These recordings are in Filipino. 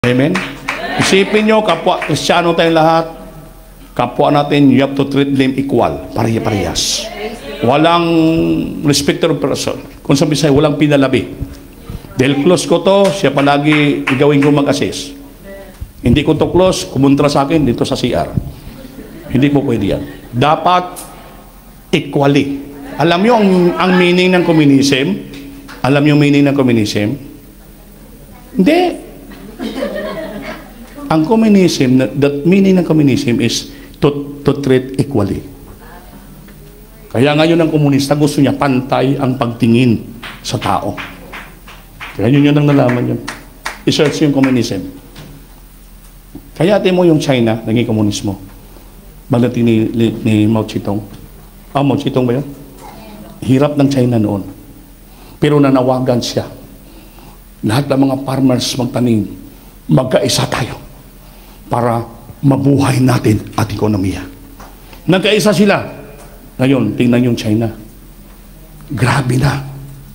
Amen? Isipin nyo, kapwa Kristiyano tayong lahat, kapwa natin, you have to treat them equal, pare-parehas. Walang respect of person. Kung sabi sa'yo, walang pinalabi. Dahil close ko to, siya palagi igawin ko mag-assist. Hindi ko to close, kumontra sa akin dito sa CR. Hindi po pwede yan. Dapat equally. Alam nyo ang meaning ng communism? Alam nyo meaning ng communism? Hindi. Ang communism, that meaning ng communism is to treat equally. Kaya ngayon ang komunista gusto niya pantay ang pagtingin sa tao. Kaya yun ang nalaman yun. I-search yung communism. Kaya atin mo yung China, naging komunismo. Balating ni Mao Zedong. Mao Zedong ba yun? Hirap ng China noon. Pero nanawagan siya. Lahat ng mga farmers magtanim, magkaisa tayo para mabuhay natin at ekonomiya. Nagkaisa sila. Ngayon, tingnan yung China. Grabe na.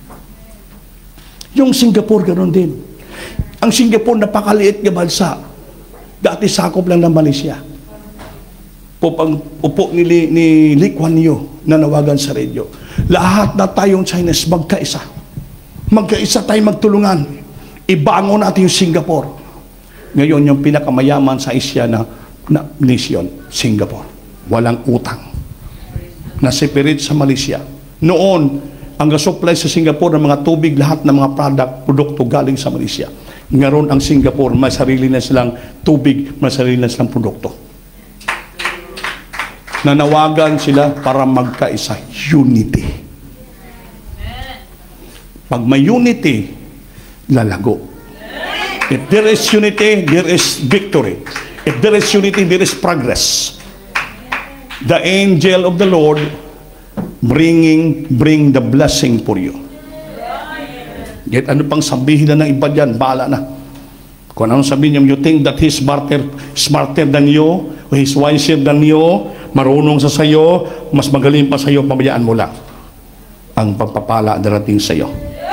Yung Singapore, ganoon din. Ang Singapore, napakaliit na bansa. Dati sakop lang ng Malaysia. Upo ni Lee Kuan Yew, nanawagan sa radio. Lahat na tayong Chinese, magkaisa. Magkaisa tayo magtulungan. Ibangon natin yung Singapore. Ngayon, yung pinakamayaman sa Asia na nation, Singapore. Walang utang. Na-separate sa Malaysia. Noon, ang supply sa Singapore ng mga tubig, lahat ng mga produkto galing sa Malaysia. Ngayon, ang Singapore, may sarili na silang tubig, may sarili na silang produkto. Nanawagan sila para magkaisa. Unity. Pag may unity, lalago. If there is unity, there is victory. If there is unity, there is progress. The angel of the Lord bring the blessing for you. Yet ano pang sabihin na ng iba dyan, bahala na. Kung anong sabihin niyo, you think that he's smarter than you, or he's wiser than you, marunong sa sayo, mas magaling pa sayo, pabayaan mo lang. Ang pagpapala darating sayo.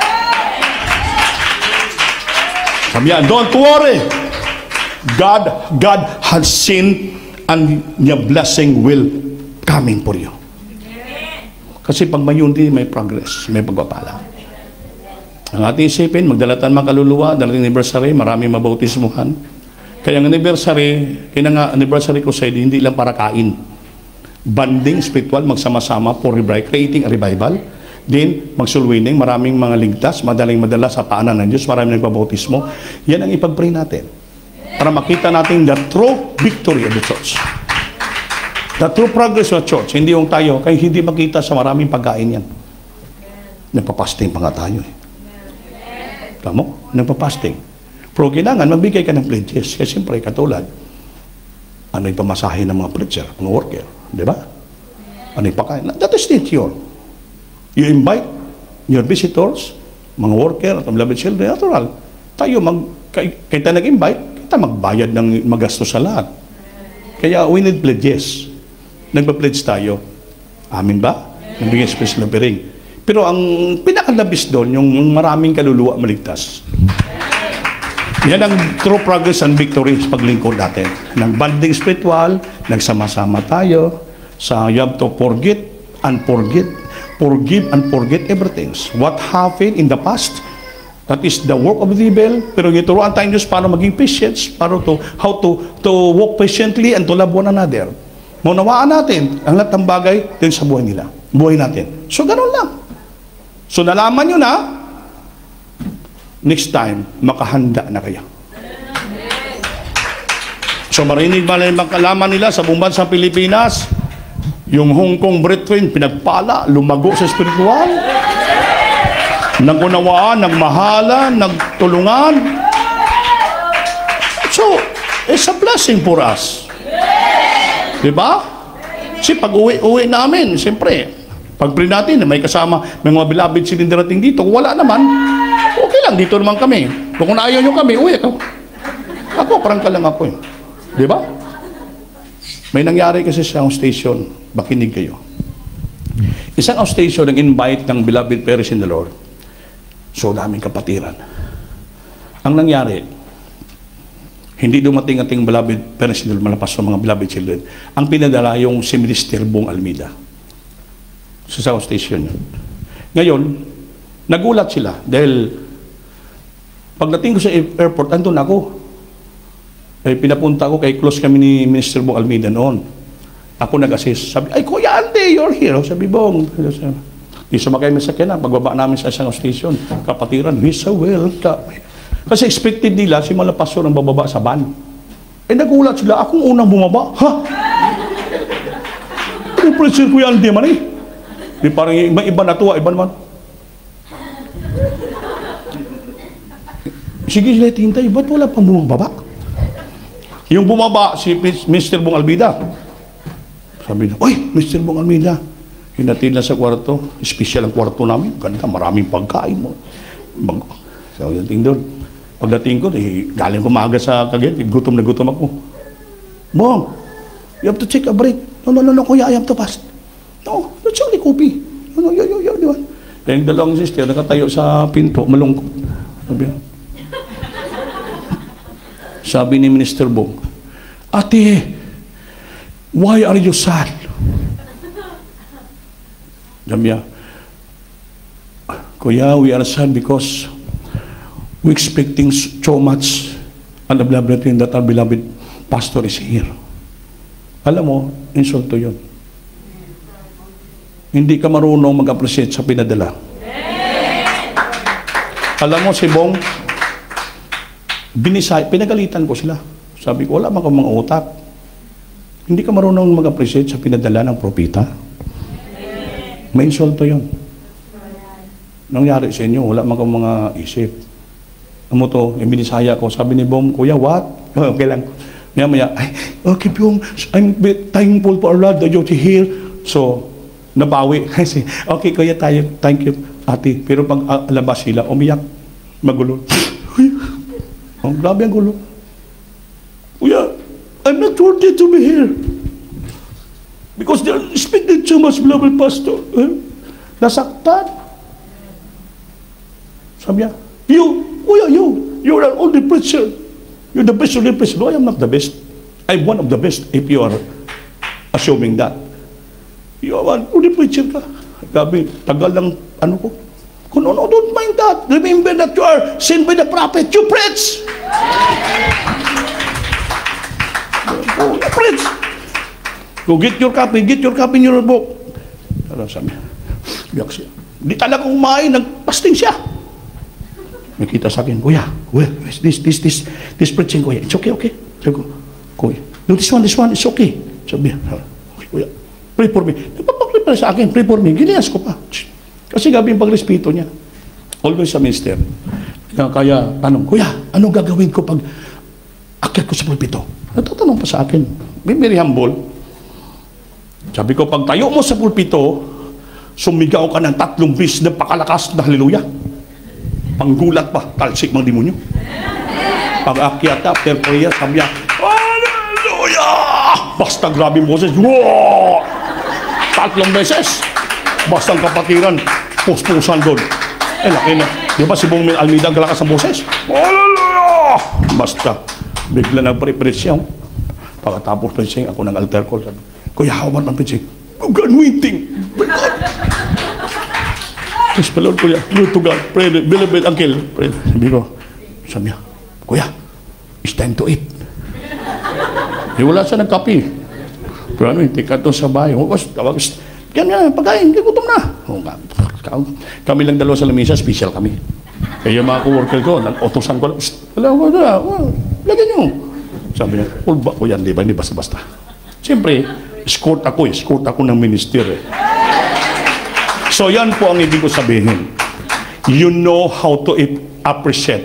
Sabi yan, don't worry. God has seen and your blessing will coming for you. Kasi pag may unity, may progress, may pagpapala. Ang ating isipin, magdalatan makaluluwa, darating anniversary, maraming mabautismuhan. Kaya ang anniversary, kaya nga anniversary ko sa hindi lang para kain. Banding, spiritual, magsama-sama for creating a revival. Then, magsulwining, maraming mga ligtas, madaling madala sa paanan ng Diyos, maraming nagbabautismo. Yan ang ipag-pray natin. Para makita natin the true victory of the church. The true progress of the church. Hindi yung tayo, kaya hindi makita sa maraming pagkain yan. Nagpapasting pa nga tayo eh. Tama? Nagpapasting. Pero kailangan, magbigay ka ng pledges. Kasi siyempre, katulad, ano yung pamasahe ng mga preacher, mga worker. Di ba? Ano yung pagkain? That is not your. You invite your visitors, mga worker, at beloved children, natural. Tayo, kita nag-invite, kita magbayad ng magastos sa lahat. Kaya we need pledges. Nagpa-pledge tayo. Amin ba? Nagbigay special offering. Pero ang pinakalabis doon, yung maraming kaluluwa maligtas. Yan ang true progress and victory sa paglingkod natin. Nag-banding spiritual, nagsama-sama tayo sa you have to forget and forget. Forgive and forget everything. What happened in the past, that is the work of the devil. Pero gituruan tayong Diyos para maging patient, para how to walk patiently and to love one another. Maunawaan natin ang lahat ng bagay din sa buhay nila. Buhay natin. So, ganun lang. So, nalaman nyo na, next time, makahanda na kayo. So, marinig ba na yung makalaman nila sa buong bansang Pilipinas? Yung Hong Kong brethren, pinagpala, lumago sa spiritual, nagunawaan, nagmahala, nagtulungan. So, it's a blessing for us. Diba? Kasi pag uwi namin, siyempre, pag pray natin, may kasama, may mga beloved sila darating dito. Kung wala naman, okay lang, dito naman kami. Kung ayaw nyo kami, uwi ako. Ako, parang ka lang ako eh. Diba? May nangyari kasi sa station, makinig kayo. Isang station nag-invite ng beloved parents in the Lord. So, daming kapatiran. Ang nangyari, Hindi dumating ating beloved parents, malapas sa mga beloved children. Ang pinadala yung si Minister Bong Almeida sa South Station. Ngayon, nagulat sila dahil pagdating ko sa airport, andun ako. Pinapunta ko kay close kami ni Minister Bong Almeida noon. Ako nag-assist. Sabi, ay Kuya Andy, you're here. Sabi, Bong. Di sumakay may sakyan na. Pagbaba namin sa isang station, kapatiran, he's so welcome. Kasi expected nila si Malapastor ang bababa sa van. Nagulat sila, akong unang bumaba. Ha? Ano preacher Kuya Andy man eh? Di parang iba na tuwa, iba naman. Sige sila tintay, ba't wala pang bumaba? Yung bumaba, si Mr. Bong Almeida. Sabi na, oy, Mr. Bong Almeida, hinatid na sa kwarto, special ang kwarto namin, ganda, maraming pagkain mo. So, yung doon. Pagdating ko, galing ko maaga sa Cagayan, gutom na gutom ako. Bong, you have to take a break. No, Kuya, I have to fast. No, that's only coffee. No, di ba? Yung dalawang sister, nakatayo sa pinto, malungkot. Sabi ni Minister Bong, Ate, why are you sad? Sabi niya, Kuya, we are sad because we expecting so much and the beloved that our beloved pastor is here. Alam mo, insulto yun. Hindi ka marunong mag-appreciate sa pinadala. Alam mo, si Bong, pinagalitan ko sila. Sabi ko, wala man kang mga utak. Hindi ka marunong mag-appreciate sa pinadala ng propita. May insulto yun. Nangyari sa inyo, wala man kang mga isip. Ano to, yung binisaya ko, sabi ni Bong, Kuya, what? Okay lang. Maya, okay Bong, I'm thankful for our Lord that you're here. So, nabawi. Kasi, okay Kuya, thank you, ate. Pero pag alabas sila, umiyak, magulo. Oh, grabe ang gulo. Kuya, I'm not worthy to be here. Because they're expecting so much, beloved pastor. Nasaktan. Sabi niya, Kuya, you're an only preacher. You're the best only preacher. No, I am not the best. I'm one of the best if you are assuming that. You are an only preacher ka. Gabi, tagal lang, ano ko. No, don't mind that. Remember that you are sent by the prophet. You preach. You preach. Go get your copy in your book. Ano sabi? Biyak siya. Di talaga kumain, nagpasting siya. Nakita sa akin, Kuya, this preaching, Kuya, it's okay. Sabi ko, Kuya, no, this one, it's okay. Sabi niya, okay, Kuya, pray for me. Nagpapag-pray pala sa akin, pray for me. Giniyas ko pa. Kasi gabi yung pag-respeto niya. Always sa minister. Kaya, tanong, Kuya, anong gagawin ko pag akyat ko sa pulpito? Natatanong pa sa akin. Very humble. Sabi ko, pag tayo mo sa pulpito, sumigaw ka ng 3 beses na pakalakas na haleluya. Panggulat pa, talsik mga demonyo. Pag-akyat after prayer, sabi niya, hallelujah! Basta grabe yung boses, wow! 3 beses. Basta ang kapatiran, puspusan doon. Laki na. Di ba si Bong Almeida ang galakas ang boses? Hallelujah! Basta, bigla nag-preach siya. Pagkatapos preaching, ako ng altar call. Sabi, Kuya, how about ang preaching? Anointing! My God! Yes, Lord, Kuya, Lord to God, pray, beloved uncle, pray. Sabi niya, Kuya, it's time to eat. Wala siya nagkapi. Pero ano, tika to sa bahay. Yan, pagkain, gutom na. Kami lang dalawa sa lamisa, special kami. Kaya yung mga co-worker ko, nag-utosan ko, lagyan nyo. Sabi niya, ulba ko yan, di ba? Hindi basta-basta. Siyempre, escort ako ng minister. So yan po ang ibig ko sabihin. You know how to appreciate.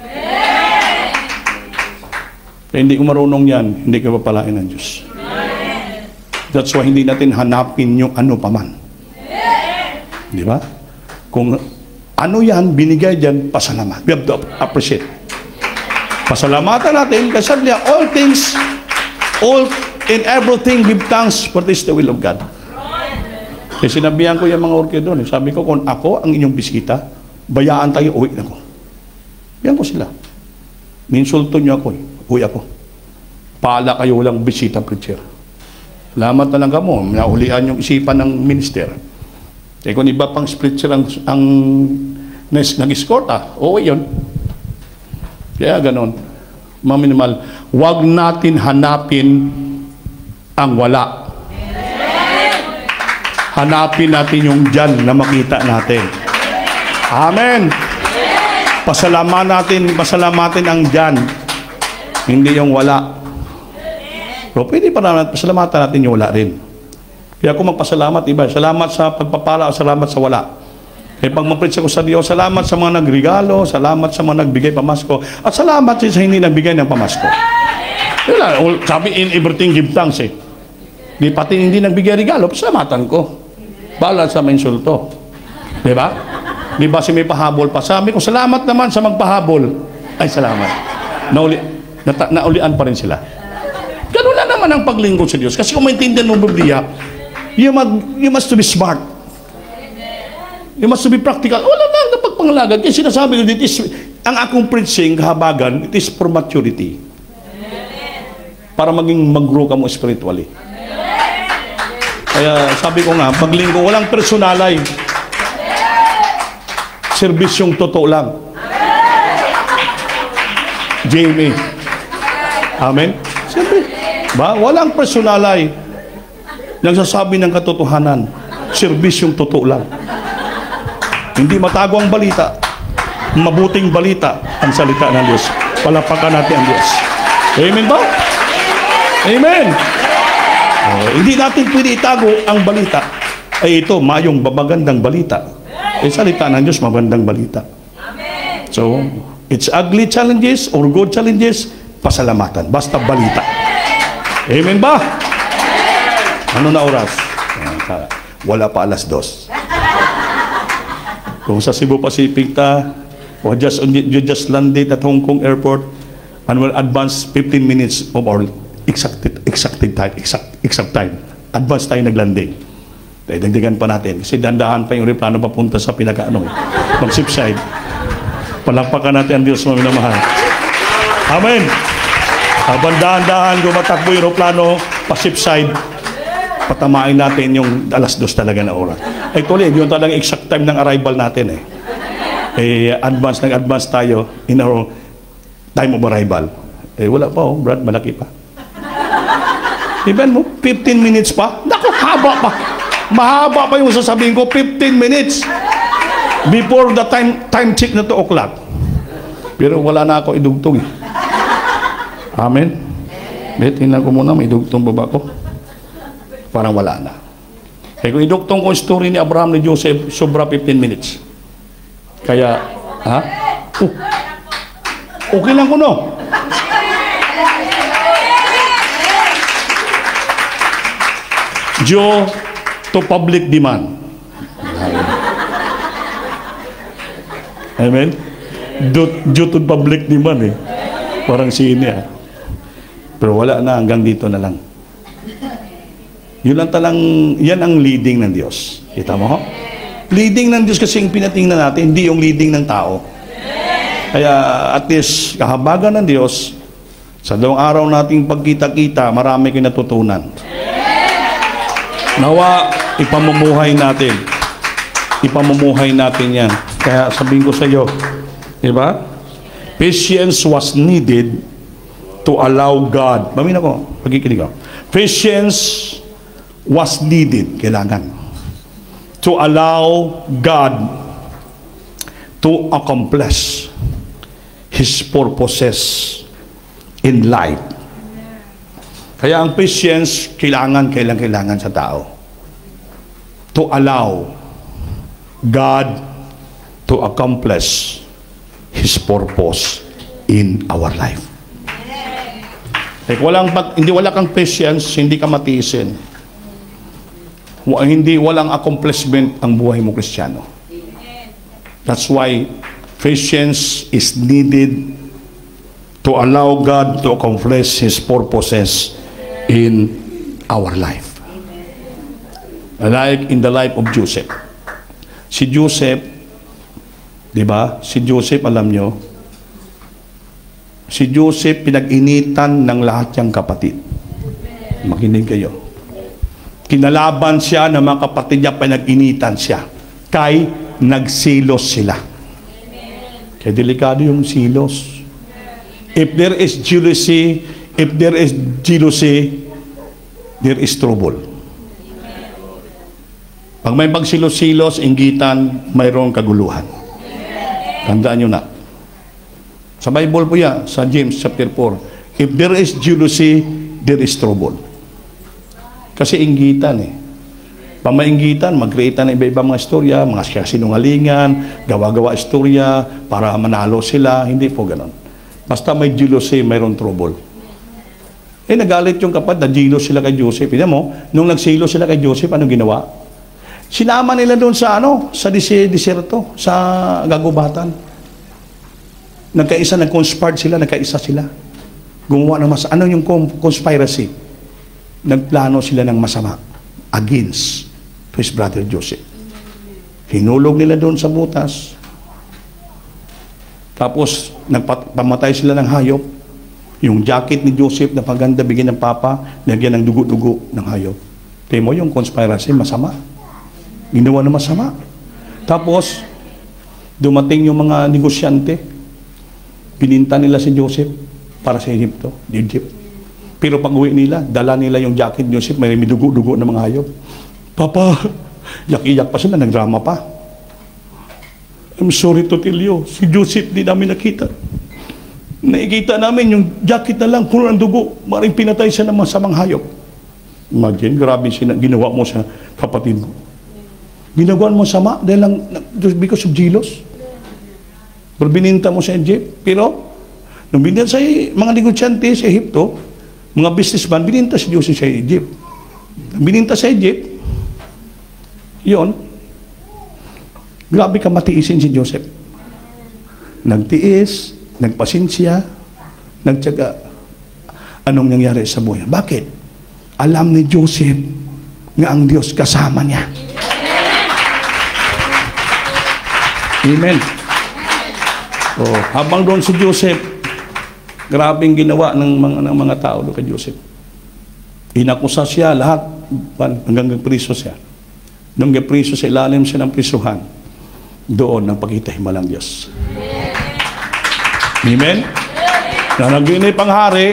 Hindi ko marunong yan, hindi ka papalain ng Diyos. That's why hindi natin hanapin yung ano paman. Di ba? Kung ano yan, binigay dyan, pasalamat. We have to appreciate. Pasalamatan natin kasi all things, all in everything, give thanks, for this is the will of God. Kasi sinabihan ko yung mga orchid doon. Sabi ko, kung ako ang inyong bisita, bayaan tayo, uwi na ko. Yan ko sila. Minsulto nyo ako. uwi ako. Paala kayo, walang bisita, preacher. Salamat na lang kamo, naulian yung isipan ng minister. Eh kung iba pang preacher ang nag-escort, oo yun. Kaya ganon. Minimal. Huwag natin hanapin ang wala. Hanapin natin yung dyan na makita natin. Amen. Pasalamatin ang dyan. Hindi yung wala. Pero pwede pa naman, pasalamatan natin yung wala rin. Kaya kung magpasalamat, iba, salamat sa pagpapala o salamat sa wala. Kaya pag mag-preach ako sa Diyos, salamat sa mga nagregalo, salamat sa mga nagbigay pamasko, at salamat sa hindi nagbigay ng pamasko. Sabi, in everything give thanks eh. Di pati hindi nagbigay regalo, pasalamatan ko. Bala sa mainsulto. Diba? Di ba si may pahabol pa? Sabi ko, salamat naman sa magpahabol. Ay, salamat. Naulian pa rin sila. Ganun lang naman ang paglingkod sa Diyos. Kasi kung maintindihan mo Biblia, you must to be smart. You must to be practical. Wala na pagpangalagad. Kasi sinasabi ko, ang akong preaching, kahabagan, it is for maturity. Para maging mag-grow ka mo spiritually. Kaya sabi ko nga, paglingkod, walang personalay. Serbisyong totoo lang. Jamie. Amen? Siyempre. Ba? Walang personalay. Nagsasabi ng katotohanan. Serbisyong totoo lang. Hindi matago ang balita. Mabuting balita ang salita ng Diyos. Palapakan natin ang Diyos. Amen ba? Amen. Hindi natin pwede itago ang balita. Ay ito, mayong magandang balita. Salita ng Diyos, magandang balita. So, it's ugly challenges or good challenges, pasalamatan. Basta balita. Amen ba? Ano na oras? Wala pa 2:00. Kung sa Cebu Pacific you just landed at Hong Kong Airport and will advance 15 minutes of our exact time. Advance tayo naglanding. Dagdagan pa natin. Kasi dandahan pa yung aeroplano papunta sa mag-shipside. Palakpakan natin ang Diyos na minamahal. Amen. Habang dahan-dahan gumatakbo yung aeroplano pa-shipside, patamain natin yung 2:00 talaga na oras. Actually, yun talagang exact time ng arrival natin eh. Nag-advance tayo in our time of arrival. Wala pa Brad, malaki pa. Even mo, 15 minutes pa? Naku, haba pa. Mahaba pa yung sasabihin ko, 15 minutes. Before the time check na 2:00. Pero wala na ako idugtong eh. Amen? Tingnan ko muna, may idugtong baba ko. Parang wala na. Kaya kung idugtong ko yung story ni Abraham ni Joseph, sobra 15 minutes. Kaya, okay lang ko no? Due to public demand. Amen? Due to public demand eh. Parang sine Pero wala na, hanggang dito na lang. Yan ang leading ng Diyos. Kita mo ho? Leading ng Diyos kasi yung pinatingnan natin, hindi yung leading ng tao. Kaya at least, kahabagan ng Diyos, sa dalawang araw nating pagkita-kita, marami kayo natutunan. Nawa, ipamumuhay natin. Ipamumuhay natin yan. Kaya sabihin ko sa iyo, di ba? Patience was needed to allow God. Mamin ako, pagkikinig ako. Patience was needed, kailangan, to allow God to accomplish His purposes in life. Kaya ang patience, kailangan sa tao. To allow God to accomplish His purpose in our life. Hindi wala kang patience, hindi ka matiisin. Walang accomplishment ang buhay mo Kristiyano. That's why patience is needed to allow God to accomplish His purposes in our life. Like in the life of Joseph. Si Joseph, di ba? Si Joseph, alam nyo, Si Joseph pinag-initan ng lahat niyang kapatid. Makinig kayo. Kinalaban siya ng mga kapatid niya, pinag-initan siya. Kay nagsilos sila. Kaya delikado yung silos. If there is jealousy, there is trouble. Pag may pagsilos-silos, inggitan, mayroong kaguluhan. Tandaan nyo na. Sa Bible po yan, sa James chapter 4, if there is jealousy, there is trouble. Kasi inggitan eh. Pag may inggitan, mag-create ng iba-ibang mga istorya, mga sinungalingan, gawa-gawa istorya, para manalo sila. Hindi po ganon. Basta may jealousy, mayroong trouble. Nagalit yung kapatid, na-jealous sila kay Joseph. Tignan mo, nung nagsilo sila kay Joseph, anong ginawa? Sinama nila doon sa sa disyerto, sa gagubatan. Nag-conspire sila, nagkaisa sila. Gumawa ng ano yung conspiracy? Nagplano sila ng masama against to his brother Joseph. Hinulog nila doon sa butas. Tapos, nagpamatay sila ng hayop. Yung jacket ni Joseph na paganda, bigyan ng papa, lagyan ng dugo-dugo ng hayop. Tingnan mo yung conspiracy, masama. Ginawa na masama. Tapos, dumating yung mga negosyante. Pininta nila si Joseph para sa Egypt. Pero pag uwi nila, dala nila yung jacket ni Joseph, may dugo-dugo ng mga hayop. Papa, yak-iyak pa sila, nagdrama pa. I'm sorry to tell you, si Joseph di namin nakita. Nakikita namin yung jacket na lang, puno ng dugo, maring pinatay siya ng masamang hayop. Imagine, grabe ginawa mo sa kapatid mo. Ginagawa mo sama dahil lang because of jealous. Pero bininta mo sa Egypt. Pero, nung bininta sa mga negosyante sa Egypto, mga businessman, bininta si Joseph sa Egypt. Bininta sa Egypt, yun, grabe ka matiisin si Joseph. Nagtiis, nagpasinsya, nagtyaga. Anong nangyari sa buhay? Bakit? Alam ni Joseph nga ang Diyos kasama niya. Amen. Habang doon si Joseph, grabing ginawa ng mga tao doon kay Joseph. Inakusa siya lahat hanggang priso siya. Nung priso sa ilalim siya ng prisuhan, doon ang pagkita-himalang Diyos. Amen? Na naginip ang hari,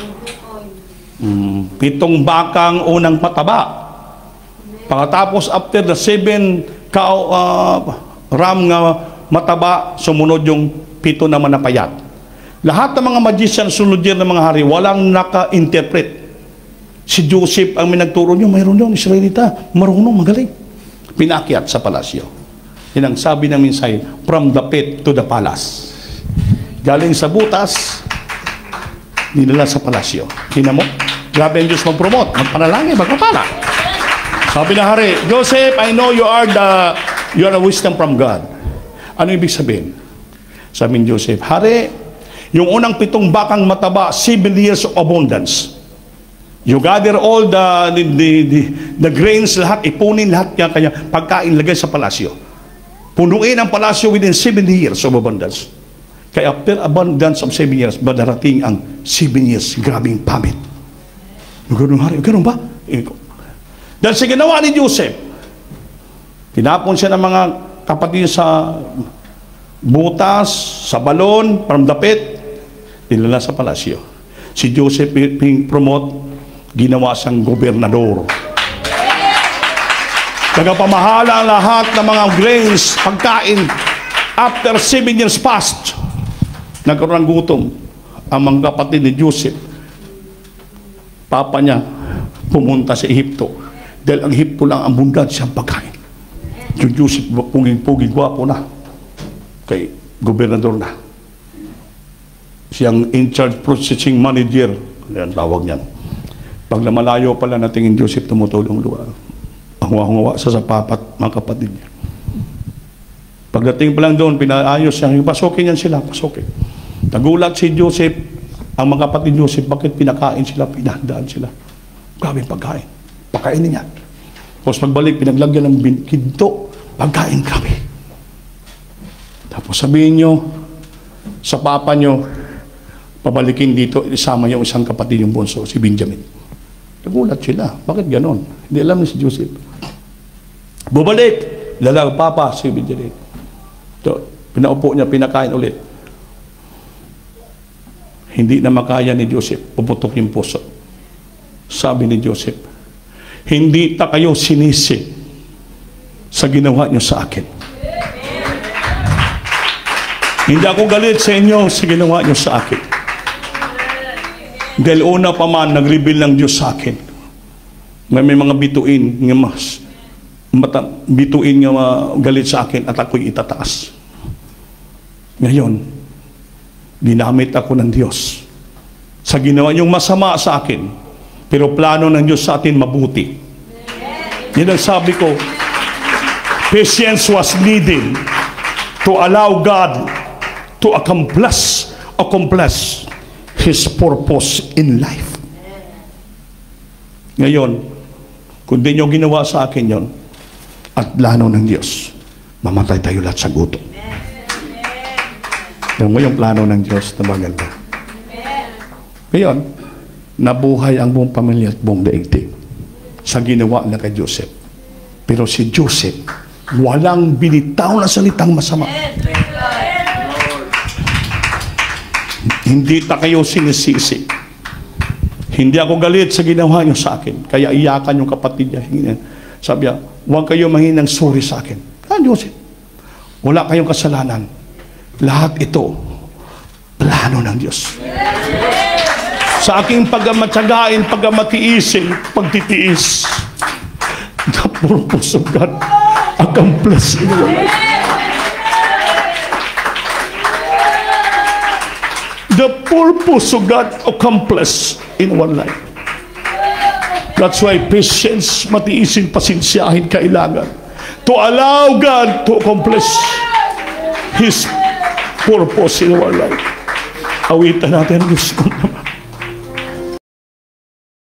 7 bakang unang pataba. Pagkatapos after the 7 ram nga mataba, sumunod yung 7 naman na payat. Lahat ng mga magician, sunod yan ng mga hari, walang naka-interpret. Si Joseph ang may nagturo niyo, mayroon yung Israelita, marunong, magaling. Pinakyat sa palasyo. Yan ang sabi ng minsay, from the pit to the palace. Galing sa butas, dinala sa palasyo. Tingnan mo, grabe ang Diyos mag-promote, magpanalangin, magpapala. Sabi ng hari, Joseph, I know you are a wisdom from God. Ano ibig sabihin? Sabi ni Joseph, hari, yung unang 7 bakang mataba, 7 years of abundance. You gather all the grains, lahat, ipunin lahat niya, kanya pagkain, lagay sa palasyo. Punuin ang palasyo within 70 years of abundance. Kaya after abundance of 7 years, badarating ang 7 years, grabing pamit. Ganun hari, ganun ba? Dahil sa ginawa ni Joseph, tinapon siya ng mga kapatid sa butas, sa balon, from the pit, dinala sa palasyo. Si Joseph being promote, ginawa siyang gobernador. Tagapamahala ang lahat ng mga grains, pagkain. After 7 years past, nagkaroon ng gutom ang mga kapatid ni Joseph. Papa niya pumunta sa Ehipto. Dahil ang Ehipto lang ang abundant siyang pagkain. Si Joseph, puging-puging, gwapo na. Kay gobernador na. Siyang in-charge processing manager. Yan, tawag niyan. Pag namalayo pala natingin Joseph, tumutulong luwa. Ang hungawa sa papat, mga kapatid niya. Pagdating pa lang doon, pinaayos siya. Pasokin yan sila, pasokin. Nagulat si Joseph, ang mga kapatid Joseph, bakit pinakain sila, pinahandaan sila. Grabe pagkain. Pakainin niya. Tapos pagbalik, pinaglagyan ng kinto, pagkain, grabe. Tapos sabihin nyo, sa papa nyo, pabalikin dito, isama yung isang kapatid yung bunso, si Benjamin. Nagulat sila. Bakit ganon? Hindi alam ni si Joseph. Bubalik! Lalang papa si Benjamin. So, pinaupo niya, pinakain ulit. Hindi na makaya ni Joseph. Puputok yung puso. Sabi ni Joseph, hindi ta kayo sinisi sa ginawa niyo sa akin. Hindi ako galit sa inyo sa ginawa niyo sa akin. Dahil una pa man, nag-reveal ng Diyos sa akin. May mga bituin nga bituin nga galit sa akin at ako'y itataas. Ngayon, ginamit ako ng Diyos sa ginawa niyong masama sa akin, pero plano ng Diyos sa atin mabuti. Yan ang sabi ko, patience was needed to allow God to accomplish His purpose in life. Ngayon, kung di nyo ginawa sa akin yon, at plano ng Diyos, mamatay tayo lahat sa gutom. Alam mo yung plano ng Diyos na maganda. Ngayon, nabuhay ang buong pamilya at buong daigdig sa ginawa na kay Joseph. Pero si Joseph, walang binitaw na salitang masama. Hindi ta kayo sinisisi. Hindi ako galit sa ginawa niyo sa akin. Kaya iyakan yung kapatid niya. Sabi niya, huwag kayo manghinang sorry sa akin. Joseph, wala kayong kasalanan. Lahat ito, plano ng Diyos. Sa aking pagmamatsagain, pagmamatiisin, pagtitiis, the purpose of God accomplished in your life. The purpose of God accomplished in one life. That's why patience, matiisin, pasensyahin kailangan to allow God to accomplish His purpose in our life. Awitan natin, Diyos ko naman.